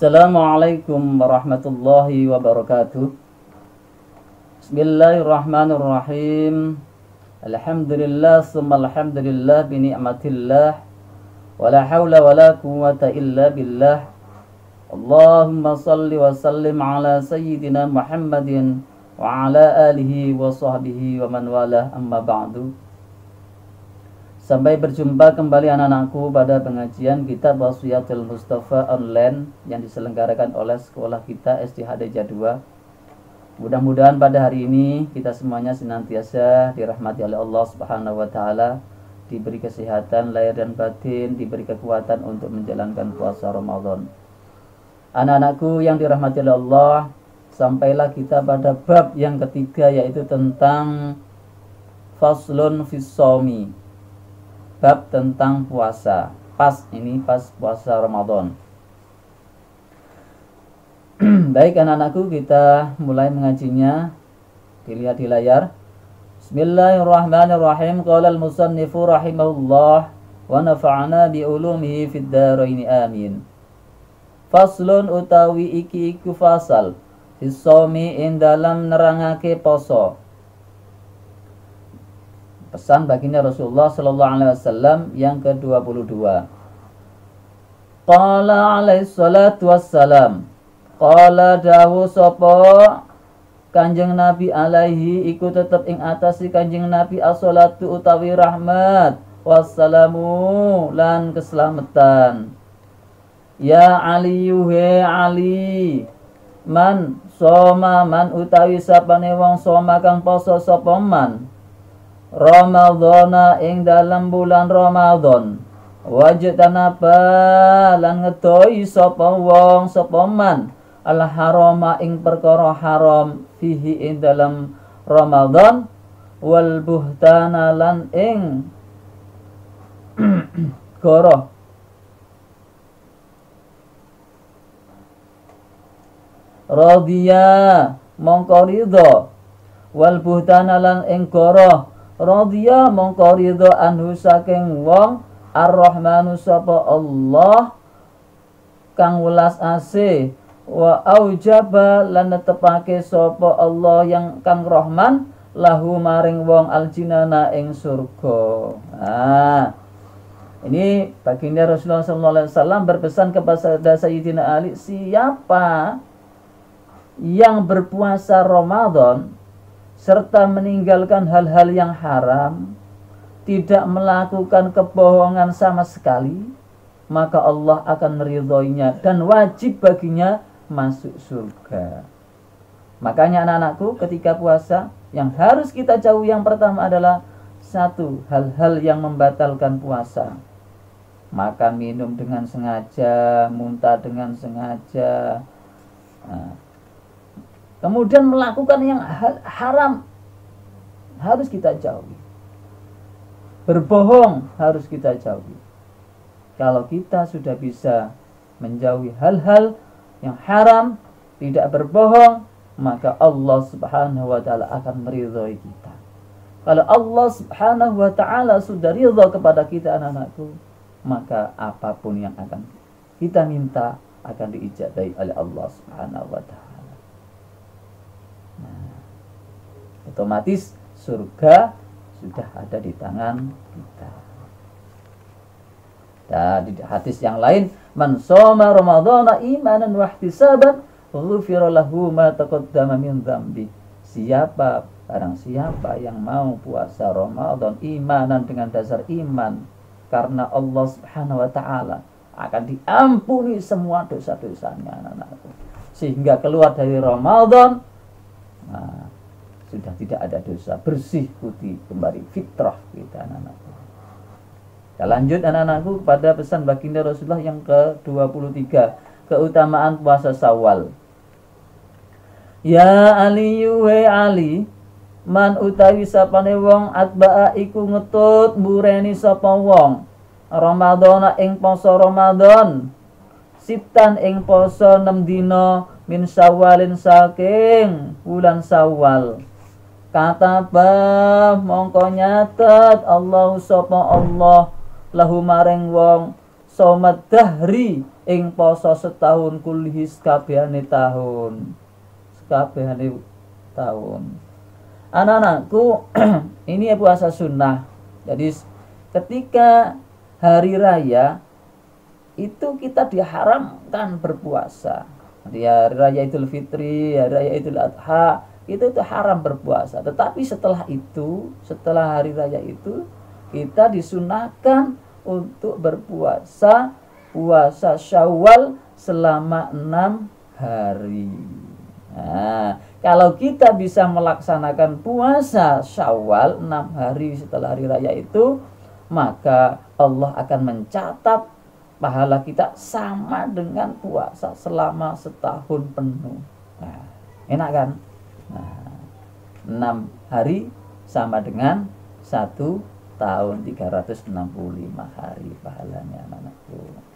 Assalamualaikum warahmatullahi wabarakatuh. Bismillahirrahmanirrahim. Alhamdulillah summa alhamdulillah bi ni'matillah. Wala hawla wala quwwata illa billah. Allahumma salli wa sallim ala sayyidina Muhammadin wa ala alihi wa sahbihi wa man walah, amma ba'du. Sampai berjumpa kembali anak-anakku pada pengajian Kitab Wasiyatul Mustafa online yang diselenggarakan oleh sekolah kita SD Hadijah 2. Mudah-mudahan pada hari ini kita semuanya senantiasa dirahmati oleh Allah Subhanahu wa taala, diberi kesehatan lahir dan batin, diberi kekuatan untuk menjalankan puasa Ramadan. Anak-anakku yang dirahmati oleh Allah, sampailah kita pada bab yang ketiga, yaitu tentang faslun fis shaumi. Bab tentang puasa. Pas puasa Ramadan. Baik anak-anakku, kita mulai mengajinya. Dilihat di layar. Bismillahirrahmanirrahim. Qala al-musannifu rahimahullah wa nafa'ana bi ulumihi fid dharain amin. Faslun utawi iki iku fasal fis shaumi ing dalam nerangake poso. Pesan baginda Rasulullah sallallahu alaihi wasallam yang ke-22. Qala alaihi salatu wassalam. Qala dawu sapa Kanjeng Nabi alaihi iku tetep ing atasi Kanjeng Nabi as-salatu utawi rahmat wassalamu lan keselamatan. Ya Ali yuhe Ali, man soma man utawi sapane wong soma kang poso sapa man Ramadhana ing dalam bulan Ramadan, wajtanaba lan ngedoi sapa wong sapa man al harama ing perkara haram fihi ing dalam Ramadan, wal buhtana lan ing goroh radhiya mongko ridho, wal buhtana lan ing goroh radhiya mongko ridho anhu saking wong ar-rahmanu sapa Allah kang welas asih, wa aujaba lan netepake sapa Allah yang kang rahman lahu maring wong aljinana ing surga. Ini baginda Rasulullah SAW berpesan kepada Sayyidina Ali, siapa yang berpuasa Ramadan serta meninggalkan hal-hal yang haram, tidak melakukan kebohongan sama sekali, maka Allah akan meridhoinya dan wajib baginya masuk surga. Makanya anak-anakku, ketika puasa yang harus kita jauhi yang pertama adalah satu, hal-hal yang membatalkan puasa. Makan minum dengan sengaja, muntah dengan sengaja, kemudian melakukan yang haram harus kita jauhi. Berbohong harus kita jauhi. Kalau kita sudah bisa menjauhi hal-hal yang haram, tidak berbohong, maka Allah Subhanahu wa taala akan meridhoi kita. Kalau Allah Subhanahu wa taala sudah ridha kepada kita anak-anakku, maka apapun yang akan kita minta akan diijabahi oleh Allah Subhanahu wa taala. Otomatis surga sudah ada di tangan kita. Dan di hadis yang lain, man shoma ramadhana imanan wa ihtisaban ghufira lahu ma taqaddama min dzambi. Barang siapa yang mau puasa Ramadan imanan dengan dasar iman karena Allah Subhanahu wa taala, akan diampuni semua dosa-dosanya anak-anakku. Sehingga keluar dari Ramadan sudah tidak ada dosa, bersih putih kembali fitrah kita anak-anakku. Kita lanjut anak-anakku pada pesan baginda Rasulullah yang ke-23, keutamaan puasa Syawal. Ya Ali yuhe Ali, man utawi sapane wong atba'a iku ngetut mbureni sapa wong Ramadhana ing poso Ramadan, sitan ing poso 6 dina min Syawalin saking bulan Syawal. Kata mongko nyatet Allah sapa Allah lahu maring wong somat dahri ing poso setahun kulih sakabehane tahun. Sakabehane tahun. Anak-anakku, ini puasa sunnah. Jadi ketika hari raya itu kita diharamkan berpuasa. Di hari raya Idul Fitri, hari raya Idul Adha, itu haram berpuasa. Tetapi setelah itu, setelah hari raya itu, kita disunahkan untuk berpuasa, puasa Syawal selama 6 hari. Nah, kalau kita bisa melaksanakan puasa Syawal 6 hari setelah hari raya itu, maka Allah akan mencatat pahala kita sama dengan puasa selama setahun penuh. Nah, enak kan? Nah, 6 hari sama dengan 1 tahun 365 hari pahalanya anak-anakku.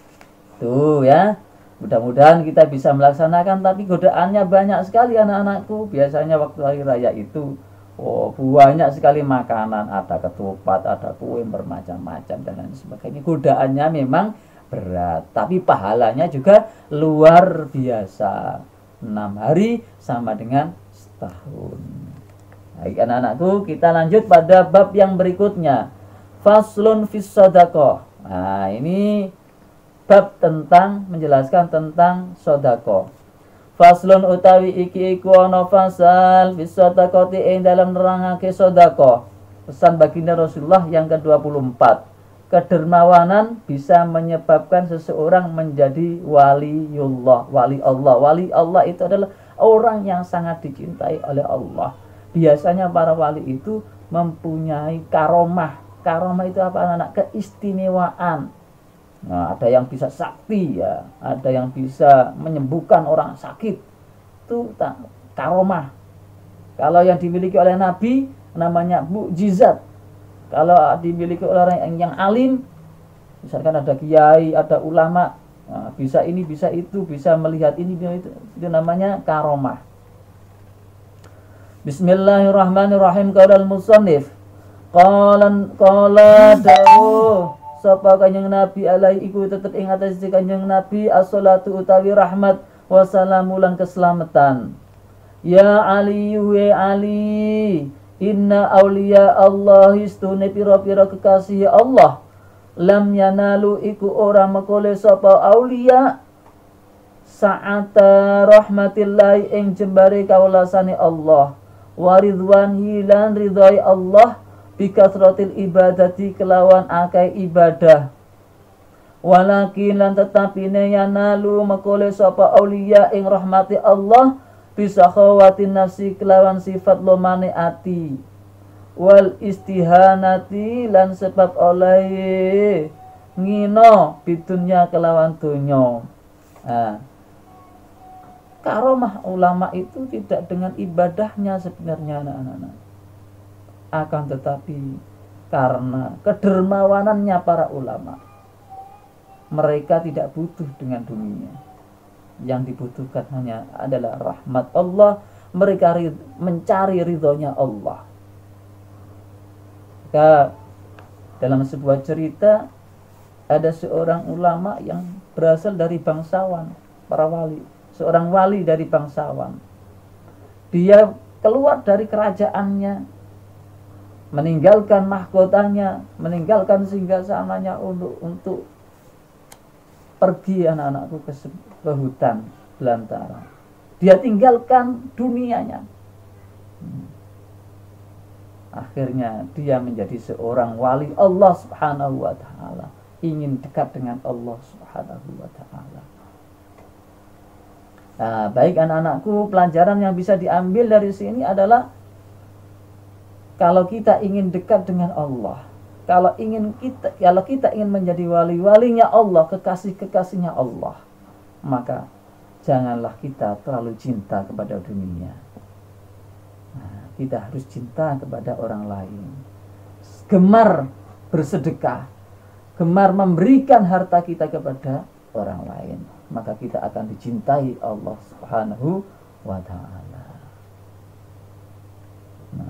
Tuh ya. Mudah-mudahan kita bisa melaksanakan, tapi godaannya banyak sekali anak-anakku. Biasanya waktu hari raya itu banyak sekali makanan, ada ketupat, ada kue bermacam-macam dan lain sebagainya. Godaannya memang berat, tapi pahalanya juga luar biasa. 6 hari sama dengan setahun. Baik anak-anakku, kita lanjut pada bab yang berikutnya. Faslun fis shadaqah. Nah, ini bab tentang menjelaskan tentang sedekah. Faslun utawi iki iku ana fasal fis shadaqati ing dalam nerangake sedekah. Pesan baginda Rasulullah yang ke-24. Kedermawanan bisa menyebabkan seseorang menjadi waliullah, wali Allah. Wali Allah itu adalah orang yang sangat dicintai oleh Allah. Biasanya para wali itu mempunyai karomah. Karomah itu apa anak-anak? Keistimewaan. Nah, ada yang bisa sakti ya, ada yang bisa menyembuhkan orang sakit. Itu karomah. Kalau yang dimiliki oleh Nabi namanya mukjizat. Kalau dimiliki oleh orang yang alim, misalkan ada kiai, ada ulama, nah, bisa ini, bisa itu, bisa melihat ini, itu namanya karomah. Bismillahirrahmanirrahim. Qaulal musannif. Qala dawuh sapa kanjeng Nabi alaihi iku tetep ing atas kanjeng Nabi as-salatu utawi rahmat wa salamu lan keselamatan. Ya Ali wa Ali, inna auliya Allah istune pira-pira kekasih Allah, lam yanalu iku ora mekole sapa auliya sa'ata rahmatillahi ing jembare kaulasane Allah, waridwan hilan ridhai Allah bikasratil ibadati kelawan akai ibadah. Walakin lan tetapine yanalu mekole sapa auliya ing rahmati Allah bisa khawatin nafsi kelawan sifat lomane ati, wal istihanati lan sebab oleh ngino bidunya kelawan dunya. Nah, karomah ulama itu tidak dengan ibadahnya sebenarnya anak-anak, akan tetapi karena kedermawanannya para ulama, mereka tidak butuh dengan dunia. Yang dibutuhkan hanya adalah rahmat Allah. Mereka mencari ridhonya Allah. Maka dalam sebuah cerita ada seorang ulama yang berasal dari bangsawan, para wali. Seorang wali dari bangsawan. Dia keluar dari kerajaannya, meninggalkan mahkotanya, meninggalkan singgasananya untuk pergi anak-anakku ke hutan belantara. Dia tinggalkan dunianya. Akhirnya dia menjadi seorang wali Allah Subhanahu wa taala, ingin dekat dengan Allah Subhanahu wa taala. Nah, baik anak-anakku, pelajaran yang bisa diambil dari sini adalah kalau kita ingin dekat dengan Allah, kalau kita ingin menjadi wali-walinya Allah, kekasih-kekasihnya Allah, maka janganlah kita terlalu cinta kepada dunia. Nah, kita harus cinta kepada orang lain. Gemar bersedekah, gemar memberikan harta kita kepada orang lain, maka kita akan dicintai Allah Subhanahu wa taala.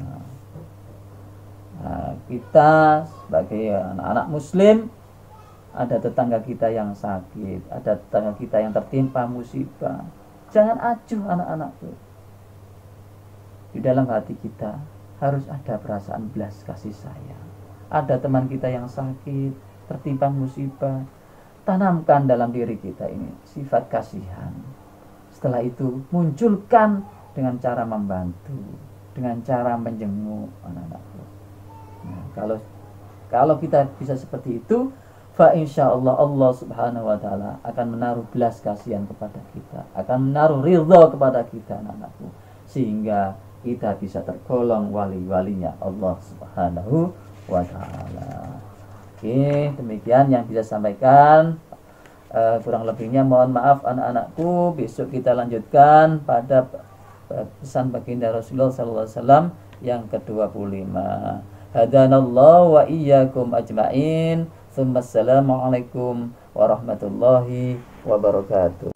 Nah, kita sebagai anak-anak muslim ada tetangga kita yang sakit, ada tetangga kita yang tertimpa musibah, jangan acuh anak-anakku. Di dalam hati kita harus ada perasaan belas kasih sayang. Ada teman kita yang sakit, tertimpa musibah, tanamkan dalam diri kita ini sifat kasihan. Setelah itu munculkan dengan cara membantu, dengan cara menjenguk anak-anakku. Nah, kalau kita bisa seperti itu, fa insyaallah Allah Subhanahu wa taala akan menaruh belas kasihan kepada kita, akan menaruh ridha kepada kita anak-anakku, sehingga kita bisa tergolong wali-walinya Allah Subhanahu wa taala. Oke, demikian yang bisa sampaikan. Kurang lebihnya mohon maaf anak-anakku. Besok kita lanjutkan pada pesan baginda Rasulullah sallallahu alaihi wasallam yang ke-25. Hadanallahu wa iyyakum ajma'in. Assalamualaikum warahmatullahi wabarakatuh.